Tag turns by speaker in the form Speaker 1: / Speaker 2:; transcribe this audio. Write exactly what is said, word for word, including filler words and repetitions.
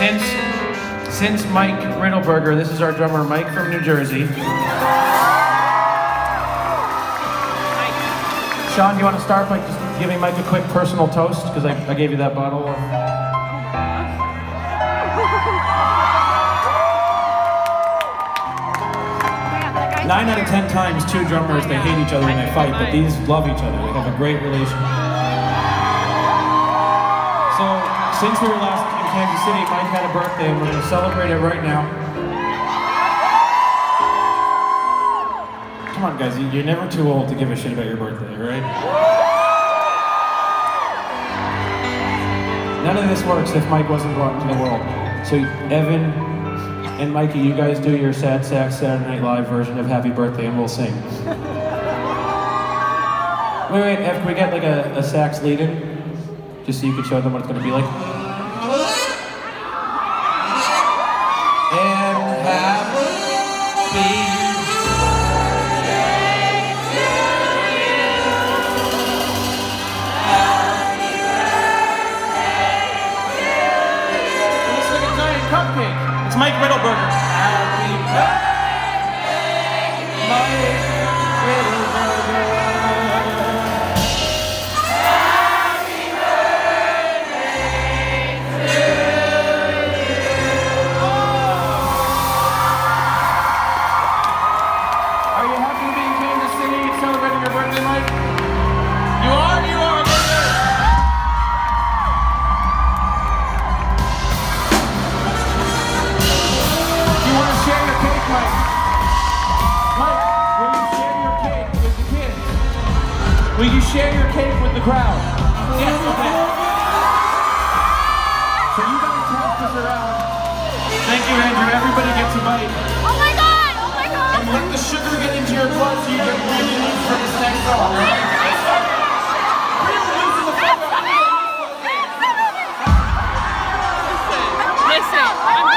Speaker 1: Since, since Mike Riddleberger, this is our drummer, Mike from New Jersey. Sean, do you want to start by just giving Mike a quick personal toast? Because I, I gave you that bottle. Of... Nine out of ten times, two drummers, they hate each other when they fight, but these love each other. They have a great relationship. So, since we were last in Kansas City, Mike had a birthday, and we're going to celebrate it right now. Come on, guys, you're never too old to give a shit about your birthday, right? None of this works if Mike wasn't brought into the world. So, Evan and Mikey, you guys do your Sad Sax Saturday Night Live version of Happy Birthday, and we'll sing. Wait, wait, Ev, can we get like a, a sax lead-in? Just so you can show them what it's going to be like. And happy cupcake. It's Mike Riddleberger. Happy birthday, Mike Riddleberger. Happy birthday to you. Are you happy to be in Kansas City celebrating your birthday, Mike? You are? You are. Will you share your cake with the crowd? Yes, okay. So you guys pass this around. Thank you, Andrew. Everybody gets a bite.
Speaker 2: Oh my god! Oh my god!
Speaker 1: And let the sugar get into your blood so you get relief from the next song, right? Re-release in the photo.
Speaker 2: Listen, listen.